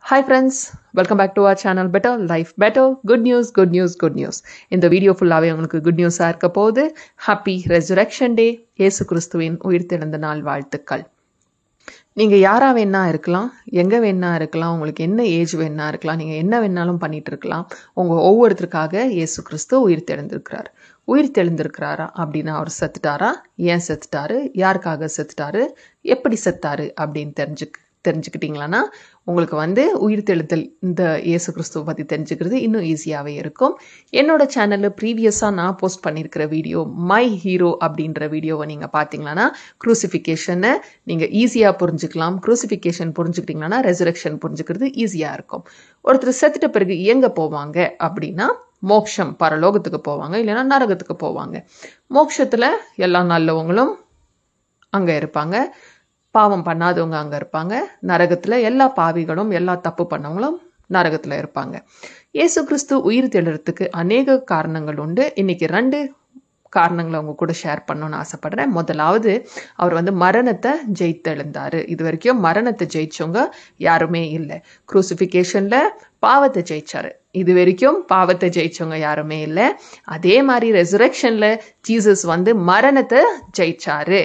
Hi friends, welcome back to our channel Better Life Better. Good news, good news, good news. இந்த video ஃபுல்லாவே உங்களுக்கு good நியூஸா இருக்க போகுது. Happy resurrection day. இயேசு கிறிஸ்துவின் உயிர்த்தெழுந்த நாள் வாழ்த்துக்கள். நீங்க யாரா வேணா இருக்கலாம், எங்க வேணா இருக்கலாம், உங்களுக்கு என்ன ஏஜ் வேணா இருக்கலாம், நீங்க என்ன வேணாலும் பண்ணிட்டு இருக்கலாம். உங்க ஒவ்வொருத்தருக்காக இயேசு கிறிஸ்து உயிர்த்தெழுந்திருக்கிறார். உயிர்த்தெழுந்திருக்கிறாரா அப்படின்னா அவர் செத்துட்டாரா, ஏன் செத்துட்டாரு, யாருக்காக செத்துட்டாரு, எப்படி செத்தாரு அப்படின்னு தெரிஞ்சுக்கிட்டீங்களான்னா உங்களுக்கு உயிர்த்தெழுதல் இந்த இயேசு கிறிஸ்துவ பற்றி தெரிஞ்சுக்கிறது இன்னும் ஈஸியாகவே இருக்கும். என்னோட சேனலில் ப்ரீவியஸாக நான் போஸ்ட் பண்ணியிருக்கிற வீடியோ மை ஹீரோ அப்படின்ற வீடியோவை நீங்கள் பார்த்தீங்களான்னா க்ரூசிஃபிகேஷனை நீங்கள் ஈஸியாக புரிஞ்சுக்கலாம். க்ரூசிஃபிகேஷன் புரிஞ்சுக்கிட்டிங்கன்னா ரெசரக்ஷன் புரிஞ்சுக்கிறது ஈஸியாக இருக்கும். ஒருத்தர் செத்துட்ட பிறகு எங்கே போவாங்க அப்படின்னா மோட்சம், பரலோகத்துக்கு போவாங்க, இல்லைன்னா நரகத்துக்கு போவாங்க. மோட்சத்தில் எல்லா நல்லவங்களும் அங்கே இருப்பாங்க, பாவம் பண்ணாதவங்க அங்கே இருப்பாங்க. நரகத்தில் எல்லா பாவிகளும் எல்லா தப்பு பண்ணவங்களும் நரகத்தில் இருப்பாங்க. இயேசு கிறிஸ்து உயிர் தெழுறதுக்கு அநேக காரணங்கள் உண்டு. இன்னைக்கு 2 காரணங்களை அவங்க கூட ஷேர் பண்ணணும்னு ஆசைப்படுறேன். முதலாவது, அவர் மரணத்தை ஜெயித்தெழுந்தாரு. இது வரைக்கும் மரணத்தை ஜெயிச்சவங்க யாருமே இல்லை. க்ரூசிஃபிகேஷனில் பாவத்தை ஜெயிச்சாரு. இது வரைக்கும் பாவத்தை ஜெயிச்சவங்க யாருமே இல்லை. அதே மாதிரி ரெசரக்ஷனில் ஜீசஸ் மரணத்தை ஜெயிச்சாரு.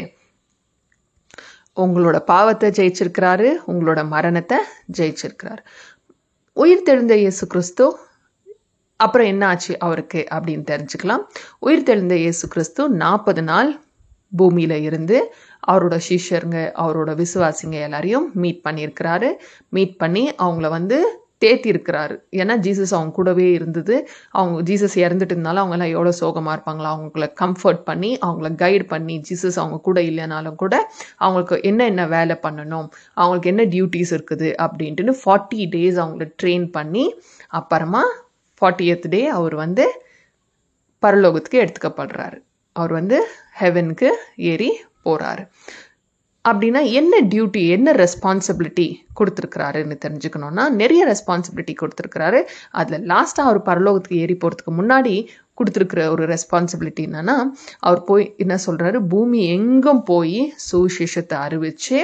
உங்களோட பாவத்தை ஜெயிச்சிருக்கிறாரு, உங்களோட மரணத்தை ஜெயிச்சிருக்கிறாரு. உயிர்த்தெழுந்த இயேசு கிறிஸ்து அப்புறம் என்ன ஆச்சு அவருக்கு அப்படின்னு தெரிஞ்சுக்கலாம். உயிர்த்தெழுந்த இயேசு கிறிஸ்து 40 நாள் பூமியில இருந்து அவரோட சிஷ்யருங்க, அவரோட விசுவாசிங்க எல்லாரையும் மீட் பண்ணியிருக்கிறாரு. மீட் பண்ணி அவங்கள தேத்தி இருக்கிறாரு. ஏன்னா ஜீசஸ் அவங்க கூடவே இருந்தது. ஜீசஸ் இறந்துட்டு இருந்தாலும் அவங்கெல்லாம் எவ்வளோ சோகமாக இருப்பாங்களா, அவங்கள கம்ஃபர்ட் பண்ணி அவங்கள கைட் பண்ணி, ஜீசஸ் அவங்க கூட இல்லைனாலும் கூட அவங்களுக்கு என்ன வேலை பண்ணணும், அவங்களுக்கு என்ன டியூட்டிஸ் இருக்குது அப்படின்ட்டுன்னு 40 days அவங்கள ட்ரெயின் பண்ணி அப்புறமா 40th day அவர் பரலோகத்துக்கு எடுத்துக்கப்படுறாரு. அவர் ஹெவனுக்கு ஏறி போகிறாரு. அப்படின்னா என்ன டியூட்டி, என்ன ரெஸ்பான்சிபிலிட்டி கொடுத்துருக்கிறாருன்னு தெரிஞ்சுக்கணுன்னா நிறைய ரெஸ்பான்சிபிலிட்டி கொடுத்துருக்கிறாரு. அதில் லாஸ்ட்டாக அவர் பரலோகத்துக்கு ஏறி போகிறதுக்கு முன்னாடி கொடுத்துருக்குற ஒரு ரெஸ்பான்சிபிலிட்டி என்னன்னா, அவர் போய் என்ன சொல்கிறாரு, பூமி எங்கும் போய் சுவிசேஷத்தை அறிவிச்சு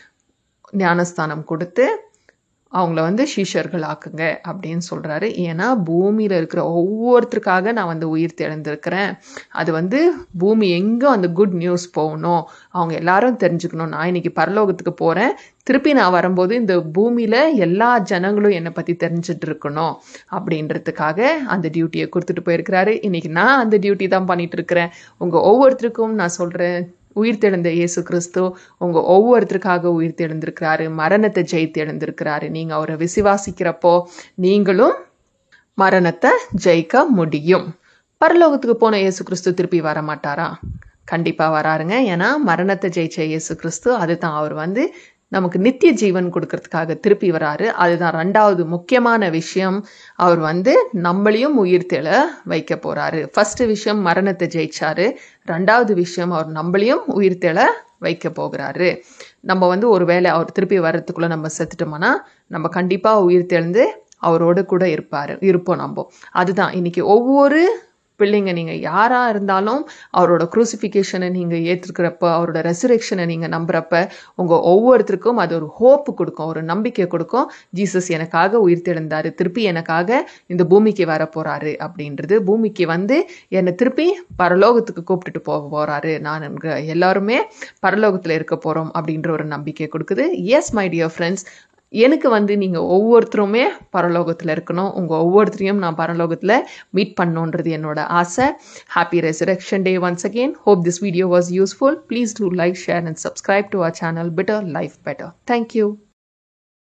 ஞானஸ்தானம் கொடுத்து அவங்கள சீஷர்கள் ஆக்குங்க அப்படின்னு சொல்கிறாரு. ஏன்னா பூமியில் இருக்கிற ஒவ்வொருத்தருக்காக நான் உயிர் தெழுந்திருக்கிறேன். அது பூமி எங்கும் அந்த குட் நியூஸ் போகணும், அவங்க எல்லாரும் தெரிஞ்சுக்கணும். நான் இன்னைக்கு பரலோகத்துக்கு போகிறேன், திருப்பி நான் வரும்போது இந்த பூமியில் எல்லா ஜனங்களும் என்னை பற்றி தெரிஞ்சுட்டு இருக்கணும் அப்படின்றதுக்காக அந்த டியூட்டியை கொடுத்துட்டு போயிருக்கிறாரு. இன்னைக்கு நான் அந்த டியூட்டி தான் பண்ணிட்டு இருக்கிறேன். உங்கள் ஒவ்வொருத்தருக்கும் நான் சொல்கிறேன், உயிர்த்தெழுந்த இயேசு கிறிஸ்து உங்க ஒவ்வொருத்தருக்காக உயிர்த்தெழுந்திருக்கிறாரு, மரணத்தை ஜெயித்து எழுந்திருக்கிறாரு. நீங்க அவரை விசுவாசிக்கிறப்போ நீங்களும் மரணத்தை ஜெயிக்க முடியும். பரலோகத்துக்கு போன இயேசு கிறிஸ்து திருப்பி வர மாட்டாரா? கண்டிப்பா வராருங்க. ஏன்னா மரணத்தை ஜெயிச்ச இயேசு கிறிஸ்து அதுதான், அவர் நமக்கு நித்திய ஜீவன் கொடுக்கறதுக்காக திருப்பி வராரு. அதுதான் 2வது முக்கியமான விஷயம். அவர் நம்மளையும் உயிர்த்தெழ வைக்க போறாரு. ஃபர்ஸ்ட் விஷயம் மரணத்தை ஜெயிச்சாரு, 2வது விஷயம் அவர் நம்மளையும் உயிர்த்தெழ வைக்க போகிறாரு. நம்ம ஒருவேளை அவர் திருப்பி வர்றதுக்குள்ள நம்ம செத்துட்டோம்னா நம்ம கண்டிப்பா உயிர்த்தெழுந்து அவரோடு கூட இருப்போம் நம்ம. அதுதான் இன்னைக்கு ஒவ்வொரு பிள்ளைங்க, நீங்கள் யாராக இருந்தாலும் அவரோட க்ரூசிஃபிகேஷனை நீங்கள் ஏற்றுக்கிறப்ப, அவரோட ரெசரக்ஷனை நீங்கள் நம்புறப்ப உங்கள் ஒவ்வொருத்தருக்கும் அது ஒரு ஹோப்பு கொடுக்கும், ஒரு நம்பிக்கை கொடுக்கும். ஜீசஸ் எனக்காக உயிர்த்தெழுந்தாரு, திருப்பி எனக்காக இந்த பூமிக்கு வர போகிறாரு அப்படின்றது, பூமிக்கு என்னை திருப்பி பரலோகத்துக்கு கூப்பிட்டுட்டு போகிறாரு, நான் எல்லாருமே பரலோகத்தில் இருக்க போகிறோம் அப்படின்ற ஒரு நம்பிக்கை கொடுக்குது. எஸ் மை டியர் ஃப்ரெண்ட்ஸ், எனக்கு நீங்கள் ஒவ்வொருத்தருமே பரலோகத்தில் இருக்கணும். உங்கள் ஒவ்வொருத்தரையும் நான் பரலோகத்தில் மீட் பண்ணணுன்றது என்னோட ஆசை. Happy resurrection day once again. Hope this video was useful. Please do like, share and subscribe to our channel Better Life Better. Thank you.